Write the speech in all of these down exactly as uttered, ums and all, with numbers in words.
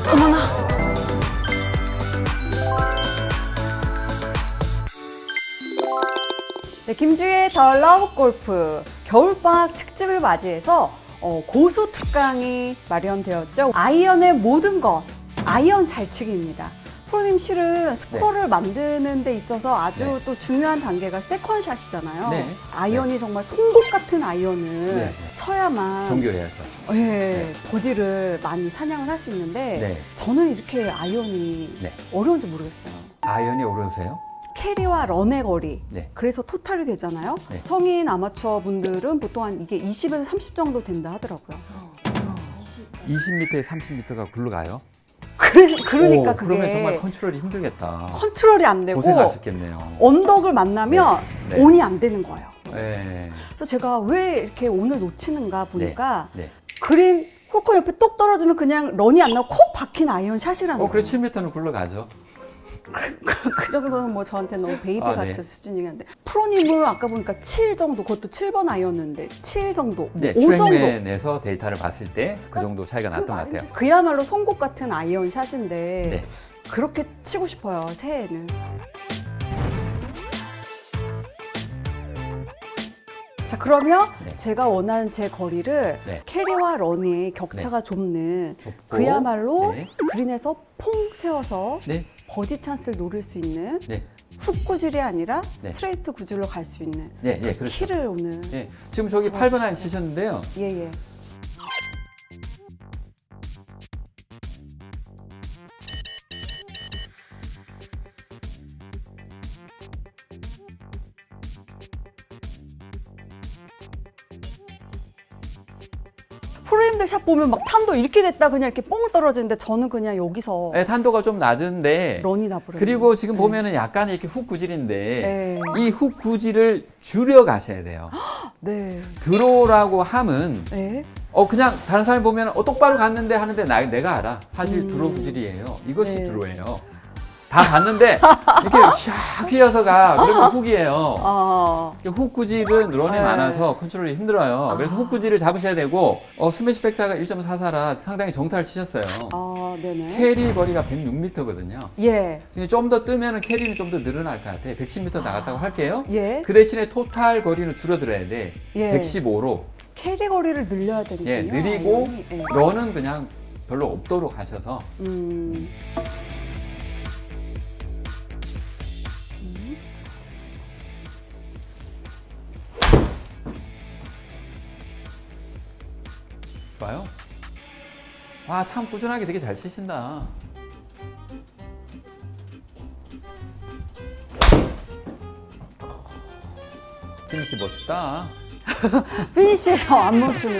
어머나. 네, 김주희의 더 러브 골프 겨울방학 특집을 맞이해서 어, 고수 특강이 마련되었죠. 아이언의 모든 것, 아이언 잘 치기입니다. 프로님 실은 스코어를 네. 만드는 데 있어서 아주 네. 또 중요한 단계가 세컨샷이잖아요. 네. 아이언이 네. 정말 송곳 같은 아이언을 네. 쳐야만 정교해야죠. 네, 네. 버디를 많이 사냥을 할 수 있는데 네. 저는 이렇게 아이언이 네. 어려운지 모르겠어요. 아이언이 어려우세요? 캐리와 런의 거리, 네. 그래서 토탈이 되잖아요. 네. 성인 아마추어 분들은 보통 한 이게 이십에서 삼십 정도 된다 하더라고요. 어, 이십 미터에 삼십 미터가 굴러가요? 그래, 그러니까 오, 그게 그러면 정말 컨트롤이 힘들겠다. 컨트롤이 안 되고 고생하셨겠네요. 언덕을 만나면 네. 네. 온이 안 되는 거예요. 네. 그래서 제가 왜 이렇게 온을 놓치는가 보니까 네. 네. 그린 홀컵 옆에 똑 떨어지면 그냥 런이 안 나고 콕 박힌 아이언 샷이라는 어, 거예요. 그래 칠 미터는 굴러가죠. 그 정도는 뭐 저한테 너무 베이비 아, 같은 네. 수준이긴 한데 프로님은 아까 보니까 칠 정도, 그것도 칠 번 아이언인데 칠 정도, 네, 오 정도 트랙맨에서 데이터를 봤을 때 그 정도 차이가 났던 것 같아요. 그야말로 송곳 같은 아이언 샷인데 네. 그렇게 치고 싶어요, 새해에는. 자, 그러면 네. 제가 원하는 제 거리를 네. 캐리와 런의 격차가 네. 좁는 좁고, 그야말로 네. 그린에서 퐁 세워서 네. 버디 찬스를 노릴 수 있는 네. 훅 구질이 아니라 네. 스트레이트 구질로 갈 수 있는 네, 네, 그렇죠. 키를 오늘 네. 지금 저기 팔 번 아이언 치셨는데요. 예, 예. 프로님들 샷 보면 막 탄도 이렇게 됐다 그냥 이렇게 뽕 떨어지는데 저는 그냥 여기서 네, 탄도가 좀 낮은데 런이 나버려요. 그리고 지금 네. 보면은 약간 이렇게 훅 구질인데 네. 이 훅 구질을 줄여 가셔야 돼요. 네. 드로우라고 함은 네. 어 그냥 다른 사람이 보면 어 똑바로 갔는데 하는데 나, 내가 알아. 사실 음. 드로우 구질이에요. 이것이 네. 드로우예요. 다 봤는데 이렇게 샥 휘어서 가. 그러면 훅이에요. 아. 훅 구질은 런이 네. 많아서 컨트롤이 힘들어요. 아. 그래서 훅 구질을 잡으셔야 되고 어, 스매시 팩터가 일 점 사사라 상당히 정타를 치셨어요. 아, 네네. 캐리 거리가 백육 미터거든요. 예. 좀 더 뜨면 캐리는 좀 더 늘어날 것 같아. 백십 미터 나갔다고 할게요. 예. 그 대신에 토탈 거리는 줄어들어야 돼. 예. 백십오로. 캐리 거리를 늘려야 되거든요. 예, 느리고 예. 런은 그냥 별로 없도록 하셔서. 음. 좋아요. 아, 참 꾸준하게 되게 잘 치신다. 피니시 멋있다. 피니시에서 안 멈추는.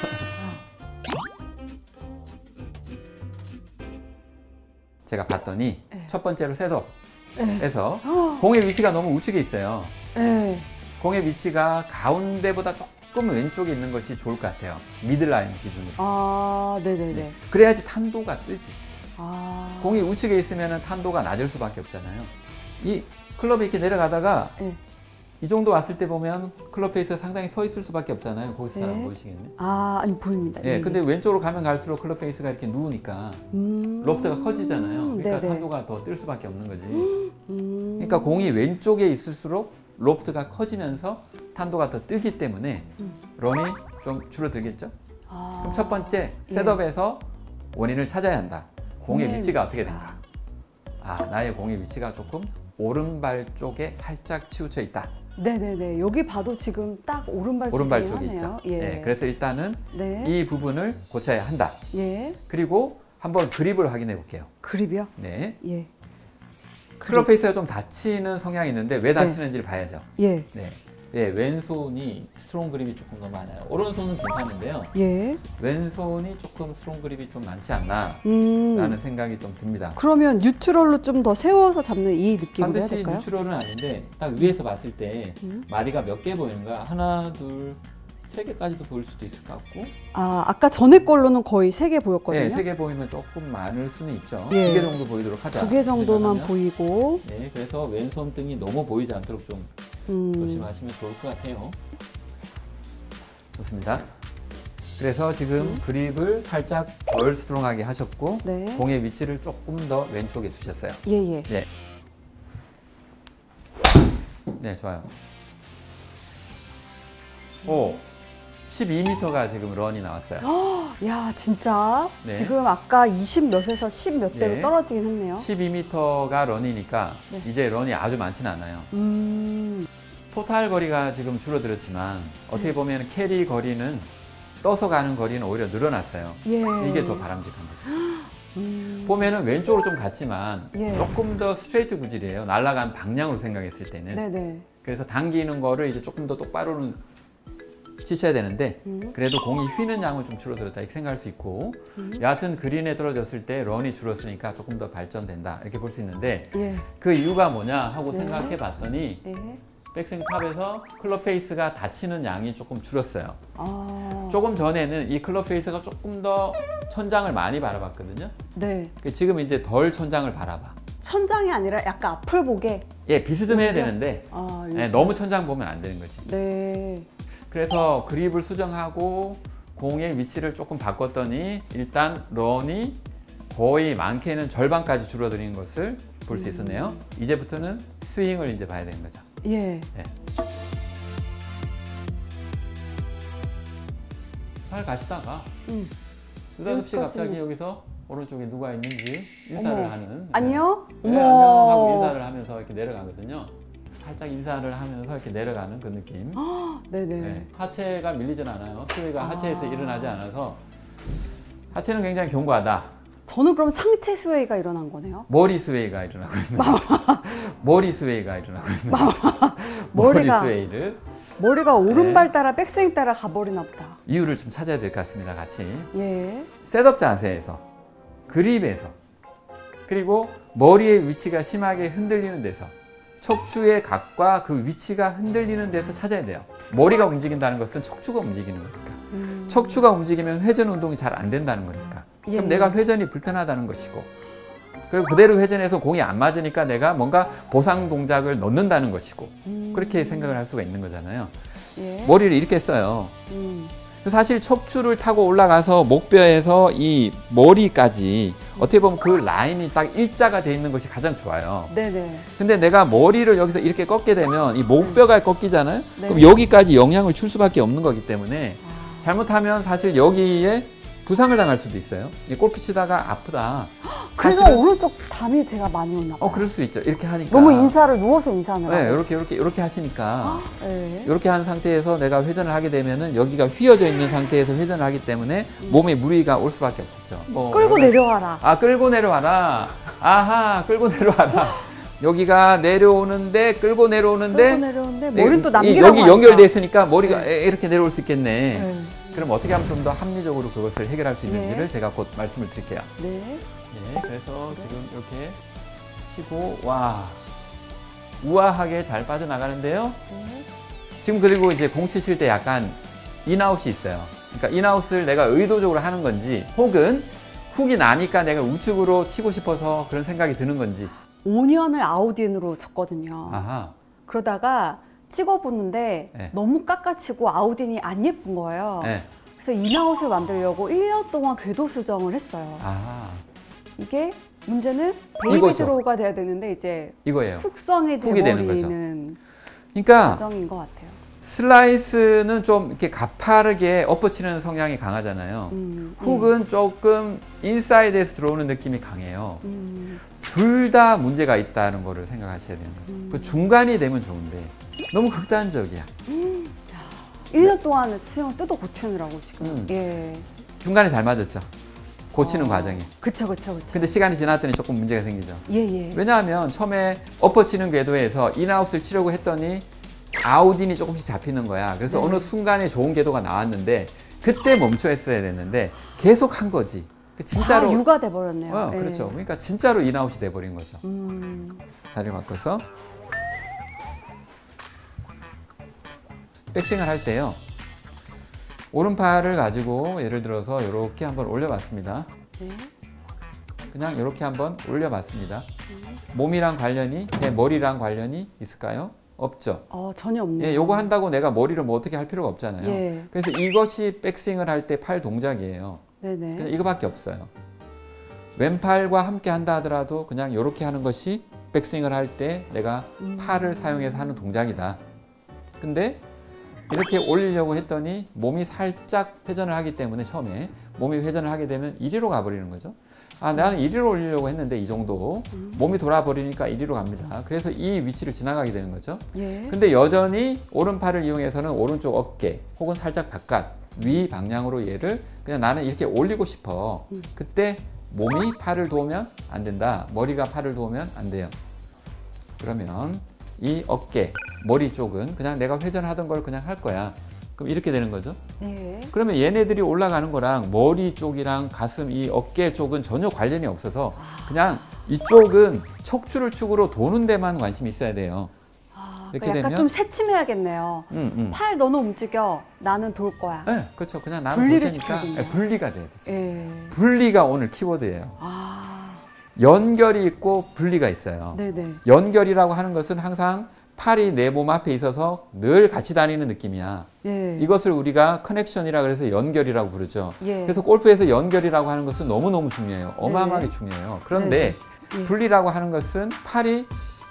제가 봤더니 네. 첫 번째로 셋업에서 네. 공의 위치가 너무 우측에 있어요. 네. 공의 위치가 가운데보다 조금 왼쪽에 있는 것이 좋을 것 같아요. 미들라인 기준으로. 아, 네네네. 네. 그래야지 탄도가 뜨지. 아. 공이 우측에 있으면 탄도가 낮을 수밖에 없잖아요. 이 클럽이 이렇게 내려가다가 네. 이 정도 왔을 때 보면 클럽 페이스가 상당히 서 있을 수밖에 없잖아요. 거기서 잘 안 네. 보이시겠네. 아, 아니 보입니다. 예, 네, 근데 왼쪽으로 가면 갈수록 클럽 페이스가 이렇게 누우니까 음. 로프트가 커지잖아요. 그러니까 네네. 탄도가 더 뜰 수밖에 없는 거지. 음. 그러니까 공이 왼쪽에 있을수록 로프트가 커지면서 탄도가 더 뜨기 때문에 음. 런이 좀 줄어들겠죠? 아. 그럼 첫 번째 셋업에서 예. 원인을 찾아야 한다. 공의 네, 위치가 어떻게 된가? 아, 나의 공의 위치가 조금 오른발 쪽에 살짝 치우쳐 있다. 네네네. 여기 봐도 지금 딱 오른발, 오른발 쪽이 하네요. 있죠. 예. 네, 그래서 일단은 네. 이 부분을 고쳐야 한다. 예. 그리고 한번 그립을 확인해 볼게요. 그립이요? 네. 예. 클럽 페이스가 좀 다치는 성향이 있는데 왜 다치는지를 네. 봐야죠. 예. 네. 예, 왼손이 스트롱 그립이 조금 더 많아요. 오른손은 괜찮은데요. 예. 왼손이 조금 스트롱 그립이 좀 많지 않나 음. 라는 생각이 좀 듭니다. 그러면 뉴트럴로 좀 더 세워서 잡는 이 느낌으로 해야 반드시 될까요? 뉴트럴은 아닌데 딱 위에서 봤을 때 음. 마디가 몇 개 보이는가? 하나, 둘, 세 개까지도 보일 수도 있을 것 같고. 아, 아까 전에 걸로는 거의 세 개 보였거든요. 네, 세 개 보이면 조금 많을 수는 있죠. 예. 두 개 정도 보이도록 하자. 두 개 정도만 보이고. 네, 그래서 왼손등이 너무 보이지 않도록 좀 음. 조심하시면 좋을 것 같아요. 좋습니다. 그래서 지금 음. 그립을 살짝 덜 스트롱하게 하셨고 네. 공의 위치를 조금 더 왼쪽에 두셨어요. 예예. 네. 네, 좋아요. 오, 십이 미터가 지금 런이 나왔어요. 야, 진짜 네. 지금 아까 이십 몇에서 십 몇 대로 네. 떨어지긴 했네요. 십이 미터가 런이니까 네. 이제 런이 아주 많지는 않아요. 음. 토탈 거리가 지금 줄어들었지만 어떻게 보면 캐리 거리는 떠서 가는 거리는 오히려 늘어났어요. 예. 이게 더 바람직한 거죠. 음. 보면은 왼쪽으로 좀 갔지만 예. 조금 더 스트레이트 구질이에요. 날아간 방향으로 생각했을 때는. 네네. 그래서 당기는 거를 이제 조금 더 똑바로는 치셔야 되는데 음. 그래도 공이 휘는 양은 좀 줄어들었다 이렇게 생각할 수 있고 음. 여하튼 그린에 떨어졌을 때 런이 줄었으니까 조금 더 발전된다 이렇게 볼 수 있는데 예. 그 이유가 뭐냐 하고 네. 생각해 봤더니 예. 백스윙 탑에서 클럽 페이스가 닫히는 양이 조금 줄었어요. 아. 조금 전에는 이 클럽 페이스가 조금 더 천장을 많이 바라봤거든요. 네. 지금 이제 덜 천장을 바라봐. 천장이 아니라 약간 앞을 보게. 예, 비스듬해야 되는데 아, 예, 너무 천장 보면 안 되는 거지. 네. 그래서 그립을 수정하고 공의 위치를 조금 바꿨더니 일단 런이 거의 많게는 절반까지 줄어드는 것을 볼 수 있었네요. 음. 이제부터는 스윙을 이제 봐야 되는 거죠. 예. 예. 잘 가시다가 음. 느닷없이 여기까지는- 갑자기 여기서 오른쪽에 누가 있는지 인사를 어머. 하는. 안녕? 네, 어머. 안녕하고 인사를 하면서 이렇게 내려가거든요. 살짝 인사를 하면서 이렇게 내려가는 그 느낌. 네네. 네, 하체가 밀리진 않아요. 스웨이가 아. 하체에서 일어나지 않아서 하체는 굉장히 견고하다. 저는 그럼 상체 스웨이가 일어난 거네요. 머리 스웨이가 일어나고 있는 거죠. 머리 스웨이가 일어나고 있는 거죠. 머리 머리가- 스웨이를. 머리가 오른발 네. 따라 백스윙 따라 가버리나 보다. 이유를 좀 찾아야 될 것 같습니다. 같이. 예. 셋업 자세에서, 그립에서, 그리고 머리의 위치가 심하게 흔들리는 데서, 척추의 각과 그 위치가 흔들리는 데서 찾아야 돼요. 머리가 움직인다는 것은 척추가 움직이는 거니까. 음. 척추가 움직이면 회전 운동이 잘 안 된다는 거니까. 그럼 예. 내가 회전이 불편하다는 것이고, 그리고 그대로 회전해서 공이 안 맞으니까 내가 뭔가 보상 동작을 넣는다는 것이고, 음. 그렇게 생각을 할 수가 있는 거잖아요. 예. 머리를 이렇게 써요. 음. 사실 척추를 타고 올라가서 목뼈에서 이 머리까지 어떻게 보면 그 라인이 딱 일자가 돼 있는 것이 가장 좋아요. 네네. 근데 내가 머리를 여기서 이렇게 꺾게 되면 이 목뼈가 꺾이잖아요. 네. 그럼 여기까지 영향을 줄 수밖에 없는 거기 때문에 아. 잘못하면 사실 여기에 부상을 당할 수도 있어요. 이 골프 치다가 아프다. 그래서 사실은- 오른쪽 담이 제가 많이 오나 봐요. 어, 그럴 수 있죠. 이렇게 하니까. 너무 인사를 누워서 인사하느라고. 네, 이렇게 이렇게 이렇게 하시니까 네. 이렇게 한 상태에서 내가 회전을 하게 되면은 여기가 휘어져 있는 상태에서 회전을 하기 때문에 몸에 무리가 올 수밖에 없죠. 뭐 끌고 이런- 내려와라. 아, 끌고 내려와라. 아하, 끌고 내려와라. 여기가 내려오는데 끌고 내려오는데 끌고 내려오는데 머리는 또 이- 남기라고 여기 하니까. 연결돼 있으니까 머리가 네. 에- 이렇게 내려올 수 있겠네. 네. 그럼 어떻게 하면 좀 더 합리적으로 그것을 해결할 수 있는지를 예. 제가 곧 말씀을 드릴게요. 네. 네, 그래서 지금 이렇게 치고 와 우아하게 잘 빠져나가는데요. 네. 지금 그리고 이제 공 치실 때 약간 인아웃이 있어요. 그러니까 인아웃을 내가 의도적으로 하는 건지 혹은 훅이 나니까 내가 우측으로 치고 싶어서 그런 생각이 드는 건지. 오 년을 아웃인으로 쳤거든요. 아하. 그러다가 찍어보는데 네. 너무 깎아치고 아웃인이 안 예쁜 거예요. 네. 그래서 인아웃을 만들려고 일 년 동안 궤도 수정을 했어요. 아하. 이게 문제는 베이비 이거죠. 드로우가 돼야 되는데 이제 이거예요. 훅성이 훅이 되는 거죠. 돼버리는 그러니까 과정인 것 같아요. 슬라이스는 좀 이렇게 가파르게 엎어치는 성향이 강하잖아요. 음, 훅은 조금 인사이드에서 들어오는 느낌이 강해요. 음, 둘 다 문제가 있다는 거를 생각하셔야 되는 거죠. 음. 그 중간이 되면 좋은데 너무 극단적이야. 일 년 동안 수영 뜯어 고치느라고 지금. 음. 예. 중간에 잘 맞았죠. 고치는 어, 과정이. 그쵸, 그쵸, 그쵸. 근데 시간이 지났더니 조금 문제가 생기죠. 예, 예. 왜냐하면 처음에 엎어치는 궤도에서 인아웃을 치려고 했더니 아웃인이 조금씩 잡히는 거야. 그래서 네. 어느 순간에 좋은 궤도가 나왔는데 그때 멈춰 했어야 됐는데 계속 한 거지. 진짜로. 다 유가 돼버렸네요. 어, 예. 그렇죠. 그러니까 진짜로 인아웃이 돼버린 거죠. 음, 자리 바꿔서 백스윙을 할 때요. 오른팔을 가지고 예를 들어서 이렇게 한번 올려봤습니다. 네. 그냥 이렇게 한번 올려봤습니다. 몸이랑 관련이 제 머리랑 관련이 있을까요? 없죠. 어, 전혀 없네요. 예, 요거 한다고 내가 머리를 뭐 어떻게 할 필요가 없잖아요. 예. 그래서 이것이 백스윙을 할 때 팔 동작이에요. 네네. 그냥 이거밖에 없어요. 왼팔과 함께 한다 하더라도 그냥 이렇게 하는 것이 백스윙을 할 때 내가 음. 팔을 사용해서 하는 동작이다. 근데 이렇게 올리려고 했더니 몸이 살짝 회전을 하기 때문에 처음에 몸이 회전을 하게 되면 이리로 가버리는 거죠. 아, 나는 이리로 올리려고 했는데 이 정도 몸이 돌아버리니까 이리로 갑니다. 그래서 이 위치를 지나가게 되는 거죠. 예. 근데 여전히 오른팔을 이용해서는 오른쪽 어깨 혹은 살짝 바깥 위 방향으로 얘를 그냥 나는 이렇게 올리고 싶어. 그때 몸이 팔을 도우면 안 된다. 머리가 팔을 도우면 안 돼요. 그러면 이 어깨, 머리 쪽은 그냥 내가 회전하던 걸 그냥 할 거야. 그럼 이렇게 되는 거죠. 예. 그러면 얘네들이 올라가는 거랑 머리 쪽이랑 가슴, 이 어깨 쪽은 전혀 관련이 없어서 그냥 이쪽은 척추를 축으로 도는 데만 관심이 있어야 돼요. 아, 이렇게 약간 되면 좀 새침해야겠네요. 음, 음. 팔 너는 움직여, 나는 돌 거야. 네, 그렇죠. 그냥 나는 볼 분리를 테니까 시켜야 네, 분리가 돼야 되죠. 예. 분리가 오늘 키워드예요. 아, 연결이 있고 분리가 있어요. 네네. 연결이라고 하는 것은 항상 팔이 내 몸 앞에 있어서 늘 같이 다니는 느낌이야. 예. 이것을 우리가 커넥션이라 그래서 연결이라고 부르죠. 예. 그래서 골프에서 연결이라고 하는 것은 너무너무 중요해요. 어마어마하게 중요해요. 그런데 네. 분리라고 하는 것은 팔이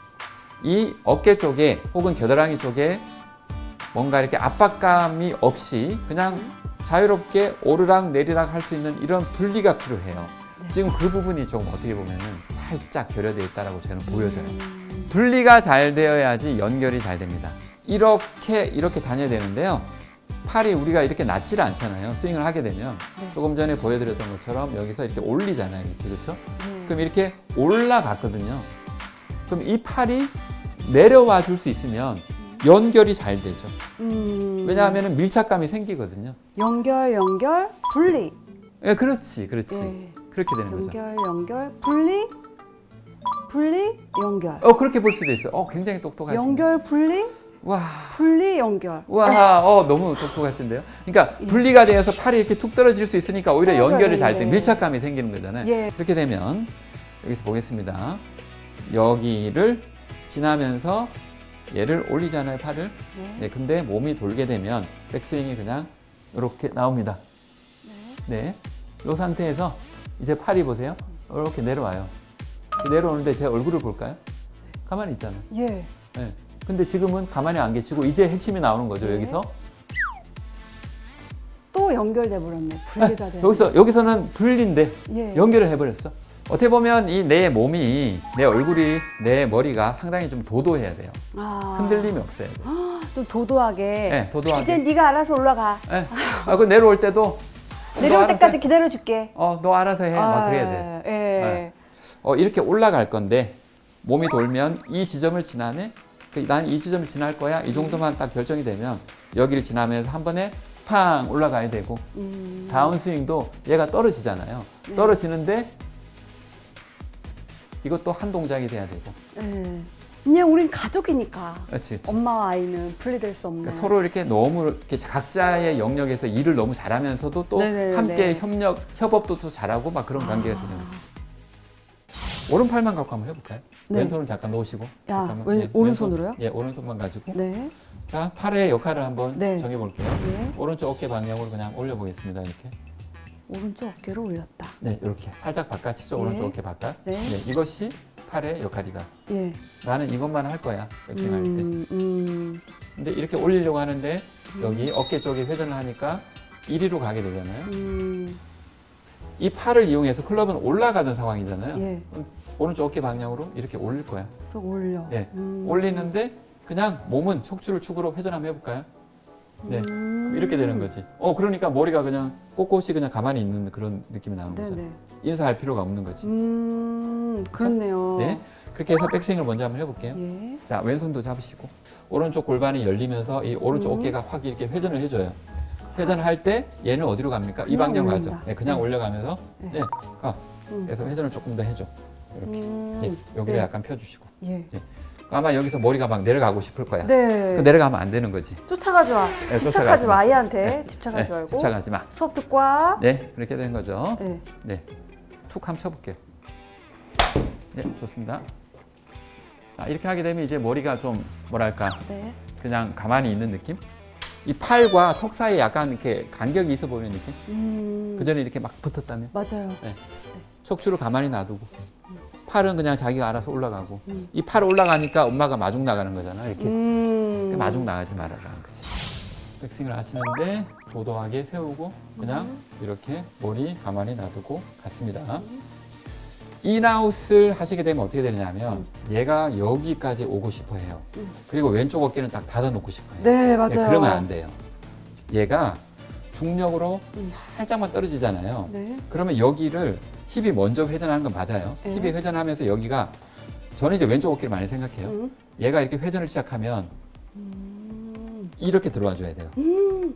이 어깨 쪽에 혹은 겨드랑이 쪽에 뭔가 이렇게 압박감이 없이 그냥 자유롭게 오르락 내리락 할 수 있는 이런 분리가 필요해요. 네. 지금 그 부분이 좀 어떻게 보면은 살짝 결여되어 있다고 저는 보여져요. 음. 분리가 잘 되어야지 연결이 잘 됩니다. 이렇게 이렇게 다녀야 되는데요. 팔이 우리가 이렇게 낮지를 않잖아요. 스윙을 하게 되면 네. 조금 전에 보여드렸던 것처럼 여기서 이렇게 올리잖아요. 이렇게 그렇죠? 네. 그럼 이렇게 올라갔거든요. 그럼 이 팔이 내려와 줄 수 있으면 연결이 잘 되죠. 음. 왜냐하면 밀착감이 생기거든요. 연결, 연결, 분리. 예, 그렇지, 그렇지. 예. 그렇게 되는 거죠. 연결, 연결, 분리, 분리, 연결. 어, 그렇게 볼 수도 있어요. 어, 굉장히 똑똑하시네. 연결, 분리, 와, 분리, 연결. 와, 어, 너무 똑똑하신데요. 그러니까 분리가 되어서 팔이 이렇게 툭 떨어질 수 있으니까 오히려 떨어져야 연결이 잘 돼, 되는데. 밀착감이 생기는 거잖아요. 예. 그렇게 되면 여기서 보겠습니다. 여기를 지나면서 얘를 올리잖아요, 팔을. 네. 네, 근데 몸이 돌게 되면 백스윙이 그냥 이렇게 나옵니다. 네. 이 상태에서 이제 팔이 보세요. 이렇게 내려와요. 내려오는데 제 얼굴을 볼까요? 가만히 있잖아요. 예. 네. 근데 지금은 가만히 안 계시고 이제 핵심이 나오는 거죠, 네. 여기서. 또 연결돼 버렸네. 분리가 돼. 여기서, 여기서는 분리인데 예. 연결을 해버렸어. 어떻게 보면 이 내 몸이, 내 얼굴이, 내 머리가 상당히 좀 도도해야 돼요. 아. 흔들림이 없어야 돼요. 좀 도도하게. 네, 도도하게. 이제 네가 알아서 올라가. 네. 아, 그 내려올 때도 내려올 너 때까지 알아서 해. 기다려줄게. 어, 너 알아서 해. 막 아, 그래야 돼. 예. 네. 어, 이렇게 올라갈 건데 몸이 돌면 이 지점을 지나네. 난 이 지점을 지날 거야. 이 정도만 딱 결정이 되면 여기를 지나면서 한 번에 팡 올라가야 되고 음. 다운스윙도 얘가 떨어지잖아요. 네. 떨어지는데 이것도 한 동작이 돼야 되고. 예. 그냥 우린 가족이니까. 그렇지, 그렇지. 엄마와 아이는 분리될 수 없는. 그러니까 서로 이렇게 너무 이렇게 각자의 영역에서 일을 너무 잘하면서도 또 네네네. 함께 협력, 협업도 또 잘하고 막 그런 관계가 되는 거지. 오른팔만 갖고 한번 해볼까요? 네. 왼손을 잠깐 놓으시고. 야, 잠깐만. 왼- 예, 오른손으로요? 왼손, 예, 오른손만 가지고. 네. 자, 팔의 역할을 한번 네. 정해볼게요. 예. 오른쪽 어깨 방향으로 그냥 올려보겠습니다. 이렇게. 오른쪽 어깨로 올렸다. 네, 이렇게 살짝 바깥이죠. 예. 오른쪽 어깨 바깥. 네. 이것이 팔의 역할이다. 예. 나는 이것만 할 거야. 백스윙할 때. 음, 음. 근데 이렇게 올리려고 하는데 여기 어깨 쪽에 회전을 하니까 이리로 가게 되잖아요. 음. 이 팔을 이용해서 클럽은 올라가던 상황이잖아요. 예. 그럼 오른쪽 어깨 방향으로 이렇게 올릴 거야. 쏙 올려. 예. 음. 올리는데 그냥 몸은 척추를 축으로 회전 한번 해볼까요? 네. 음. 이렇게 되는 거지. 어, 그러니까 머리가 그냥 꼿꼿이 그냥 가만히 있는 그런 느낌이 나오는 거죠. 네네. 인사할 필요가 없는 거지. 음, 그렇네요. 네. 그렇게 해서 백스윙을 먼저 한번 해볼게요. 예. 자, 왼손도 잡으시고 오른쪽 골반이 열리면서 이 오른쪽 음. 어깨가 확 이렇게 회전을 해줘요. 회전을 할 때 얘는 어디로 갑니까? 이 그냥 방향으로 올린다. 가죠. 네, 그냥 네. 올려가면서 네. 네, 가. 음. 그래서 회전을 조금 더 해줘. 이렇게. 음. 예, 여기를 네. 약간 펴주시고. 예. 아마 여기서 머리가 막 내려가고 싶을 거야. 네. 그 내려가면 안 되는 거지. 쫓아가지 마. 네, 집착하지 쫓아가지 마. 마. 아이한테 네. 집착하지 네, 말고. 집착하지 마. 수업 듣고 와. 네, 그렇게 된 거죠. 네. 네, 툭 한번 쳐볼게요. 네, 좋습니다. 자, 이렇게 하게 되면 이제 머리가 좀 뭐랄까 네. 그냥 가만히 있는 느낌? 이 팔과 턱 사이에 약간 이렇게 간격이 있어 보이는 느낌? 음. 그 전에 이렇게 막 붙었다면? 맞아요. 네. 척추를 가만히 놔두고 팔은 그냥 자기가 알아서 올라가고 음. 이 팔 올라가니까 엄마가 마중 나가는 거잖아. 이렇게 음. 마중 나가지 말아라는 거지. 백스윙을 하시는데 도도하게 세우고 그냥 음. 이렇게 머리 가만히 놔두고 갔습니다. 인아웃을 하시게 되면 어떻게 되냐면 얘가 여기까지 오고 싶어 해요. 음. 그리고 왼쪽 어깨는 딱 닫아 놓고 싶어 해요. 네, 맞아요. 그러면 안 돼요. 얘가 중력으로 음. 살짝만 떨어지잖아요. 네. 그러면 여기를 힙이 먼저 회전하는 건 맞아요. 네. 힙이 회전하면서 여기가 저는 이제 왼쪽 어깨를 많이 생각해요. 음. 얘가 이렇게 회전을 시작하면 음. 이렇게 들어와 줘야 돼요. 음.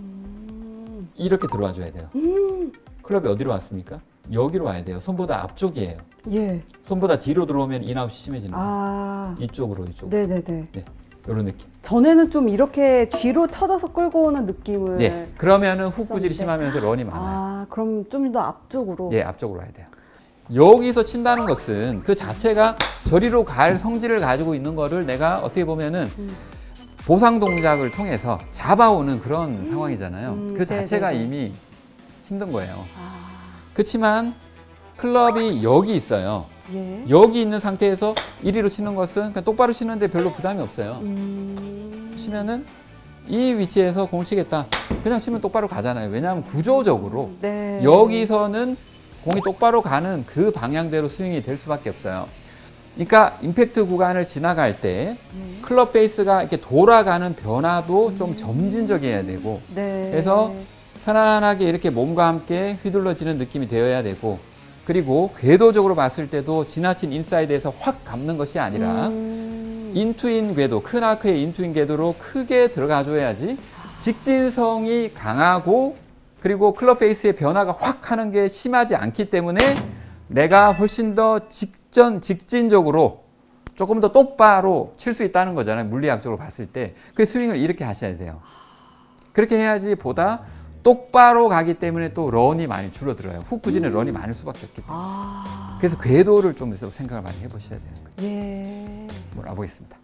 음. 이렇게 들어와 줘야 돼요. 음. 클럽이 어디로 왔습니까? 여기로 와야 돼요. 손보다 앞쪽이에요. 예. 손보다 뒤로 들어오면 인아웃이 심해지는 거예요. 아. 이쪽으로 이쪽으로. 네네네. 네, 이런 느낌. 전에는 좀 이렇게 뒤로 쳐져서 끌고 오는 느낌을. 네, 그러면은 훅 구질이 있었는데. 심하면서 런이 많아요. 아, 그럼 좀 더 앞쪽으로. 예, 앞쪽으로 와야 돼요. 여기서 친다는 것은 그 자체가 저리로 갈 성질을 가지고 있는 거를 내가 어떻게 보면은 음. 보상 동작을 통해서 잡아오는 그런 상황이잖아요. 음, 그 자체가 네네네. 이미 힘든 거예요. 아. 그렇지만 클럽이 여기 있어요. 예. 여기 있는 상태에서 이리로 치는 것은 그냥 똑바로 치는데 별로 부담이 없어요. 음. 치면은 이 위치에서 공을 치겠다. 그냥 치면 똑바로 가잖아요. 왜냐하면 구조적으로 네. 여기서는 공이 똑바로 가는 그 방향대로 스윙이 될 수밖에 없어요. 그러니까 임팩트 구간을 지나갈 때 네. 클럽 페이스가 이렇게 돌아가는 변화도 좀 점진적이어야 되고 네. 그래서 편안하게 이렇게 몸과 함께 휘둘러지는 느낌이 되어야 되고 그리고 궤도적으로 봤을 때도 지나친 인사이드에서 확 감는 것이 아니라 음. 인투인 궤도, 큰 아크의 인투인 궤도로 크게 들어가줘야지 직진성이 강하고 그리고 클럽 페이스의 변화가 확 하는 게 심하지 않기 때문에 내가 훨씬 더 직전, 직진적으로 조금 더 똑바로 칠 수 있다는 거잖아요. 물리학적으로 봤을 때. 그 스윙을 이렇게 하셔야 돼요. 그렇게 해야지 보다 똑바로 가기 때문에 또 런이 많이 줄어들어요. 훅 구질은 음. 런이 많을 수밖에 없기 때문에. 아. 그래서 궤도를 좀 생각을 많이 해보셔야 되는 거죠. 예. 한번 와보겠습니다.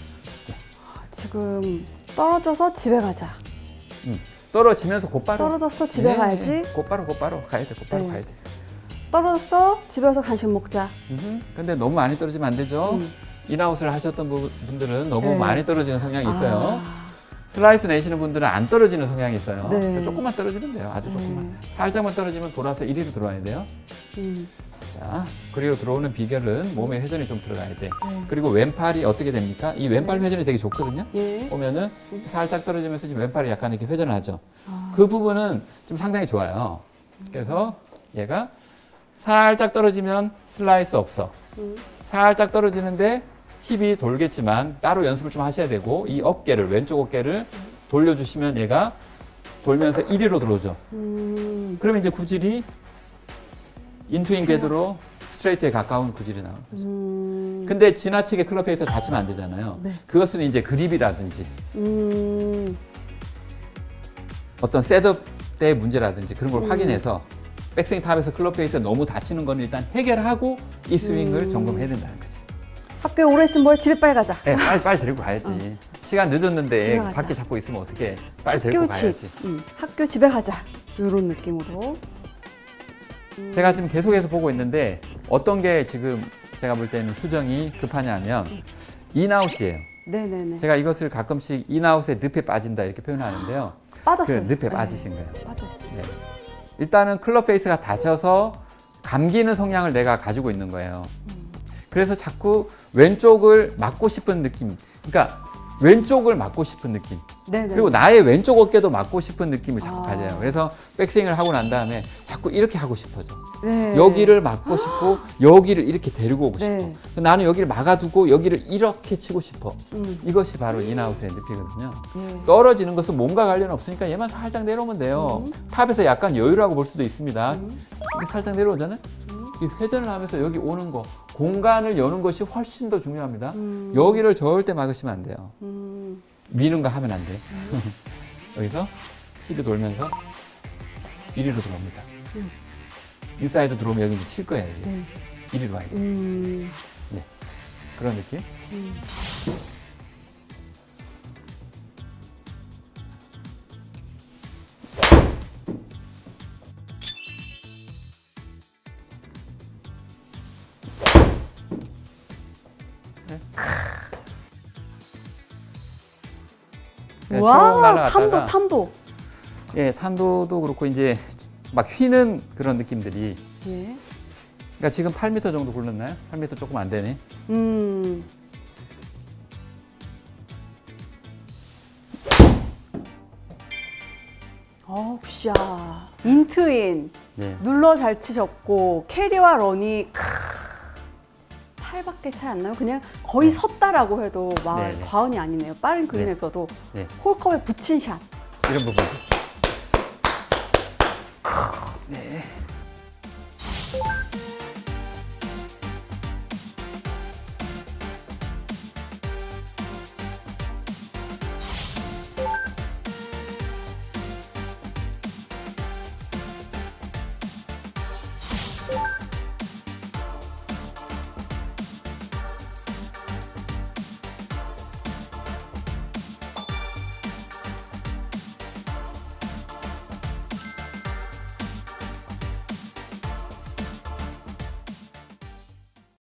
지금 떨어져서 집에 가자. 음. 떨어지면서 곧바로. 떨어졌어 집에 네, 가야지. 곧바로 곧바로 가야 돼. 곧바로 네. 가야 돼. 떨어졌어 집에 와서 간식 먹자. 음흠. 근데 너무 많이 떨어지면 안 되죠. 음. 인아웃을 하셨던 분들은 너무 네. 많이 떨어지는 성향이 있어요. 아. 슬라이스 내시는 분들은 안 떨어지는 성향이 있어요. 네. 조금만 떨어지면 돼요. 아주 조금만. 살짝만 떨어지면 돌아서 이리로 들어와야 돼요. 음. 자, 그리고 들어오는 비결은 몸에 회전이 좀 들어가야 돼. 네. 그리고 왼팔이 어떻게 됩니까? 이 왼팔 회전이 되게 좋거든요. 예. 보면은 살짝 떨어지면서 지금 왼팔이 약간 이렇게 회전을 하죠. 아. 그 부분은 좀 상당히 좋아요. 그래서 얘가 살짝 떨어지면 슬라이스 없어. 음. 살짝 떨어지는데 힙이 돌겠지만 따로 연습을 좀 하셔야 되고 이 어깨를 왼쪽 어깨를 돌려주시면 얘가 돌면서 이리로 들어오죠. 음. 그러면 이제 구질이 인투인 궤도로 스트레이트에 가까운 구질이 나오는 거죠. 음. 근데 지나치게 클럽 페이스에 다치면 안 되잖아요. 네. 그것은 이제 그립이라든지 음. 어떤 셋업 때의 문제라든지 그런 걸 음. 확인해서 백스윙 탑에서 클럽 페이스에 너무 다치는 건 일단 해결하고 이 스윙을 음. 점검해야 된다는 거지. 학교에 오래 있으면 뭐해 집에 빨리 가자. 네, 빨리 빨리 데리고 가야지. 어. 시간 늦었는데 집에 가자. 밖에 잡고 있으면 어떻게? 빨리 데리고 학교 가야지. 집. 음. 학교 집에 가자. 이런 느낌으로. 음. 제가 지금 계속해서 보고 있는데 어떤 게 지금 제가 볼 때는 수정이 급하냐면 인아웃이에요. 네네네. 제가 이것을 가끔씩 인아웃에 늪에 빠진다 이렇게 표현하는데요. 그 빠졌어요. 늪에 네. 빠지신 거예요. 빠졌어요. 네. 일단은 클럽 페이스가 다쳐서 감기는 성향을 내가 가지고 있는 거예요. 그래서 자꾸 왼쪽을 맞고 싶은 느낌. 그러니까 왼쪽을 맞고 싶은 느낌. 네네. 그리고 나의 왼쪽 어깨도 맞고 싶은 느낌을 자꾸 아. 가져요. 그래서 백스윙을 하고 난 다음에 자꾸 이렇게 하고 싶어져. 네. 여기를 막고 싶고 여기를 이렇게 데리고 오고 네. 싶어. 나는 여기를 막아두고 여기를 이렇게 치고 싶어. 음. 이것이 바로 인아웃의 늪이거든요. 예. 떨어지는 것은 몸과 관련 없으니까 얘만 살짝 내려오면 돼요. 음. 탑에서 약간 여유라고 볼 수도 있습니다. 음. 이게 살짝 내려오잖아요. 음. 이 회전을 하면서 여기 오는 거, 공간을 여는 것이 훨씬 더 중요합니다. 음. 여기를 절대 막으시면 안 돼요. 음. 미는 거 하면 안 돼요. 여기서 힙이 돌면서 이리로 들어옵니다. 음. 인사이드 들어오면 여기 이제 칠 거예요. 이제. 네. 이리로 와야 돼요. 음. 네. 그런 느낌? 음. 네, 와, 탄도, 탄도. 예, 탄도도 그렇고 이제 막 휘는 그런 느낌들이. 예. 그러니까 지금 팔 미터 정도 굴렀나요? 팔 미터 조금 안 되네. 음. 어, 굿샷. 인트인. 네. 눌러 잘 치셨고, 캐리와 런이 팔밖에 차이 안 나요. 그냥 거의 네. 섰다라고 해도 막 네, 네. 과언이 아니네요. 빠른 그린에서도 네. 홀컵에 붙인 샷. 이런 부분. 네.